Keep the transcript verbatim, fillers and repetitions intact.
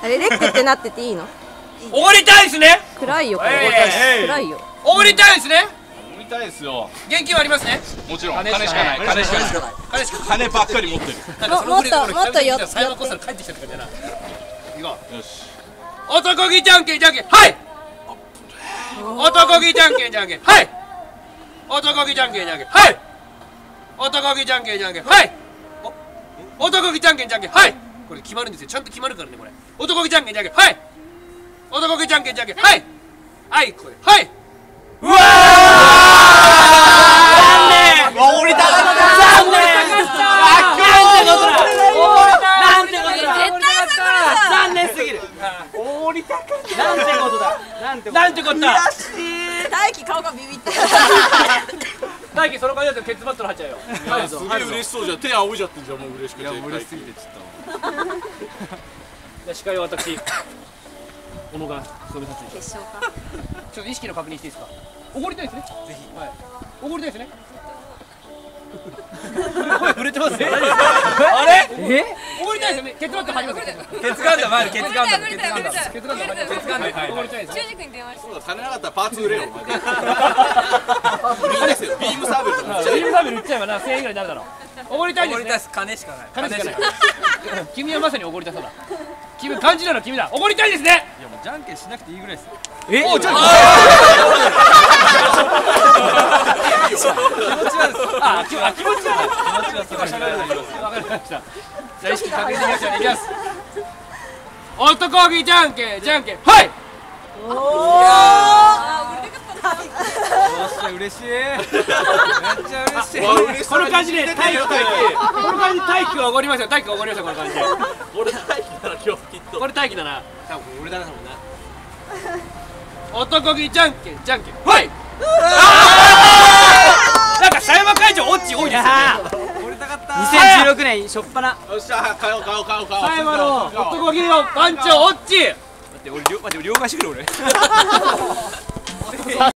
あれレックってなってていいの？ おごりたいですね。 暗いよこれ。暗いよ。 おごりたいですね。 おごりたいですよ。 現金はありますね。 もちろん金しかない。金しかない。 金しか金ばっかり持ってる。 もっともっとよって。 サイバーコスタ帰ってきたって感じだな。行こう。 よし。 男気じゃんけんじゃんけんはい。男気じゃんけんじゃんけんはい。男気じゃんけんじゃんけんはい。男気じゃんけんじゃんけんはい。男気じゃんけんじゃんけんはい。これ決まるんですよ。ちゃんと決まるからねこれ。男気じゃんけんじゃんけんはい。男気じゃんけんじゃんけんはいはいこれはい。うわー残念。おごりたかった残念。なんてことだなんてことだ残念すぎる。おごりたかったなんてことだなんてことだ大輝顔がビビった大輝その感じだとケツバットの入っちゃうよ。 すげえ嬉しそうじゃん。手仰いじゃってんじゃん。もう嬉しくて。いや嬉しすぎてちょっと。 じゃあ司会は私小野が務めさせて。 決勝か。 ちょっと意識の確認していいですか。おごりたいですね。ぜひ。はい。おごりたいですね。声震えてますね。あれ？え？おごりたいですよね。ケツバット入ります。 ケツガンダムある、ケツガンダム、ケツガンダム。 ケツガンダム。ケツガンダム。おごりたいです。 中軸に電話して。 そうだ、金なかったらパーツ売れよ。ビームサーベルとか。 ビームサーベル売っちゃえばなせんえんぐらいになるだろう。おごりたいですね。 金しかない。 金しかない。君はまさにおごりたそうだ。君感じなの君だ。おごりたいですね。 いやもうじゃんけんしなくていいぐらいですよ。 え？おじゃんけん。気持ちはです。あ、気持ちは。気持ちはそうか。わかりました。じゃあ意識確認できましたね。いきます。男気じゃんけんじゃんけんはい。 よっしゃ嬉しい。めっちゃ嬉しい。 この感じで大輝この感じで大輝がおごりました。大輝がおごりましたこの感じで。 俺大輝だな今日きっと。 これ大輝だな。多分俺だなもんな。男気じゃんけんじゃんけんはい。なんか狭山会長オッチ多いですよね。 俺たかった。にせんじゅうろくねん初っ端。 よっしゃ買おう買おう買おう買おう。 狭山の男気の番長オッチ。 待って俺両待って両替してくる俺。